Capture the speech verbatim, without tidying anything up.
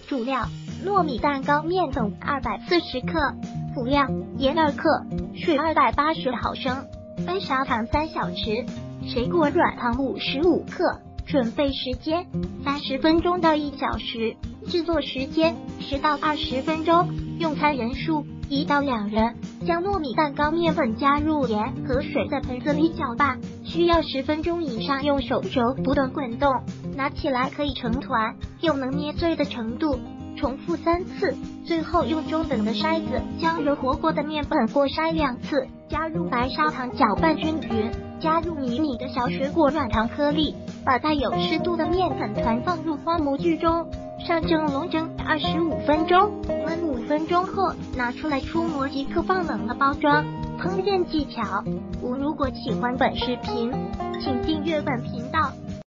主料：糯米蛋糕面粉二百四十克，辅料：盐二克，水二百八十毫升，白砂糖三小匙，水果软糖五十五克。准备时间：三十分钟到一小时。制作时间：十到二十分钟。用餐人数：一到两人。将糯米蛋糕面粉加入盐和水的盆子里搅拌，需要十分钟以上，用手肘不断滚动，拿起来可以成团，又能捏碎的程度。重复三次，最后用中等的筛子将揉和过的面粉过筛两次，加入白砂糖搅拌均匀，加入迷你的小水果软糖颗粒，把带有湿度的面粉团放入花模具中，上蒸笼蒸二十五分钟，焖五分钟后拿出来出模即可放冷了包装。烹饪技巧五：如果喜欢本视频，请订阅本频道。